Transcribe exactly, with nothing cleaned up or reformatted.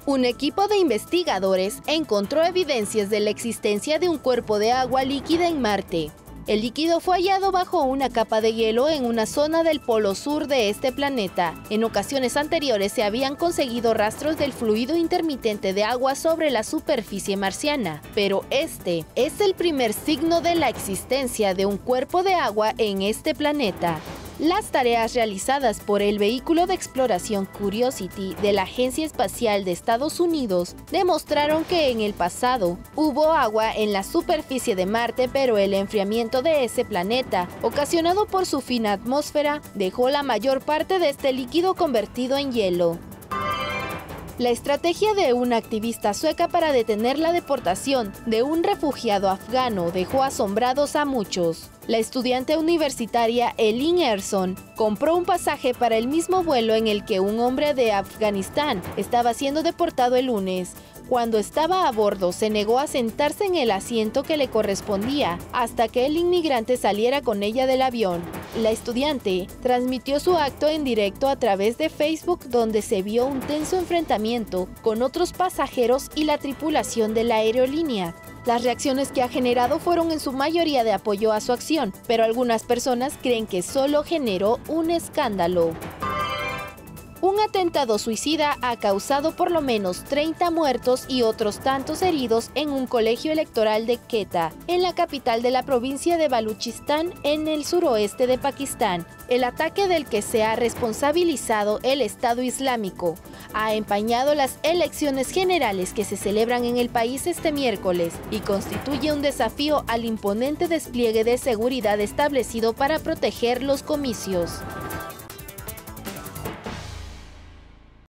Un equipo de investigadores encontró evidencias de la existencia de un cuerpo de agua líquida en Marte. El líquido fue hallado bajo una capa de hielo en una zona del polo sur de este planeta. En ocasiones anteriores se habían conseguido rastros del fluido intermitente de agua sobre la superficie marciana, pero este es el primer signo de la existencia de un cuerpo de agua en este planeta. Las tareas realizadas por el vehículo de exploración Curiosity de la Agencia Espacial de Estados Unidos demostraron que en el pasado hubo agua en la superficie de Marte, pero el enfriamiento de ese planeta, ocasionado por su fina atmósfera, dejó la mayor parte de este líquido convertido en hielo. La estrategia de una activista sueca para detener la deportación de un refugiado afgano dejó asombrados a muchos. La estudiante universitaria Elin Ersson compró un pasaje para el mismo vuelo en el que un hombre de Afganistán estaba siendo deportado el lunes. Cuando estaba a bordo, se negó a sentarse en el asiento que le correspondía hasta que el inmigrante saliera con ella del avión. La estudiante transmitió su acto en directo a través de Facebook, donde se vio un tenso enfrentamiento con otros pasajeros y la tripulación de la aerolínea. Las reacciones que ha generado fueron en su mayoría de apoyo a su acción, pero algunas personas creen que solo generó un escándalo. Un atentado suicida ha causado por lo menos treinta muertos y otros tantos heridos en un colegio electoral de Quetta, en la capital de la provincia de Baluchistán, en el suroeste de Pakistán. El ataque, del que se ha responsabilizado el Estado Islámico, ha empañado las elecciones generales que se celebran en el país este miércoles y constituye un desafío al imponente despliegue de seguridad establecido para proteger los comicios.